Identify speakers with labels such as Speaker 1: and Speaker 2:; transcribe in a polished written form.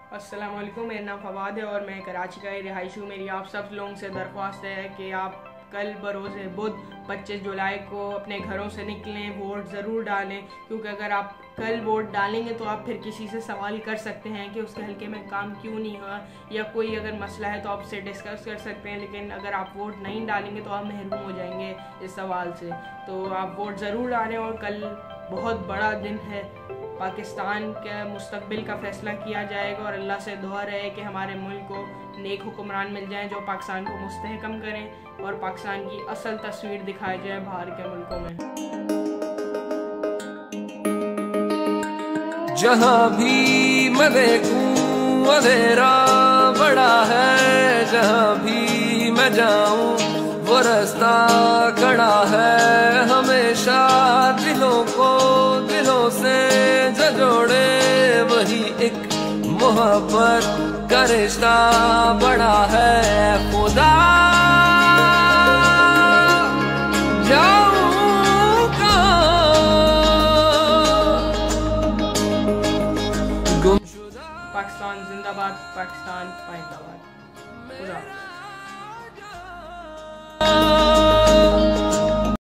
Speaker 1: अस्सलाम वालेकुम, मेरा नाम फवाद है और मैं कराची का ही रिहायशी हूँ। मेरी आप सब लोगों से दरख्वास्त है कि आप कल बरोज़ बुध 25 जुलाई को अपने घरों से निकलें, वोट ज़रूर डालें, क्योंकि अगर आप कल वोट डालेंगे तो आप फिर किसी से सवाल कर सकते हैं कि उसके हल्के में काम क्यों नहीं हुआ, या कोई अगर मसला है तो आप उससे डिस्कस कर सकते हैं। लेकिन अगर आप वोट नहीं डालेंगे तो आप महरूम हो जाएंगे इस सवाल से। तो आप वोट ज़रूर डालें और कल बहुत बड़ा दिन है। पाकिस्तान के मुस्तकबिल का फ़ैसला किया जाएगा और अल्लाह से दुआ रहे कि हमारे मुल्क को नेक हुक्मरान मिल जाएं जो पाकिस्तान को मुस्तहकम करें और पाकिस्तान की असल तस्वीर दिखाई जाए बाहर के मुल्कों में।
Speaker 2: जहाँ भी मैं देखूं अंधेरा बड़ा है, जहाँ भी मैं जाऊं वो रास्ता खड़ा है। हमेशा दिलों को दिलों से जोड़े वही एक मोहब्बत का रिश्ता बड़ा है। खुदा जाऊं कहाँ
Speaker 1: पाकिस्तान जिंदाबाद, पाकिस्तान पाइंदाबाद। खुदा।